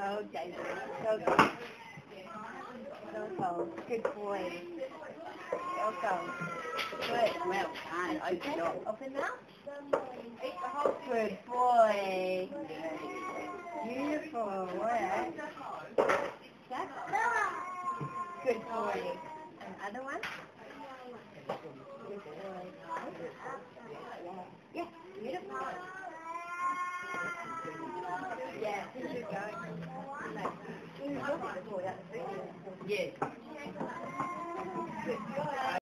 Go, Xavier. Go, go. Go, go. Good boy. Go, go. Good. Well done. Open up. Open now. Good boy. Beautiful work. That's good boy. Another one? Good boy. Yeah. Beautiful. Yeah, here you go. Yes. Good boy.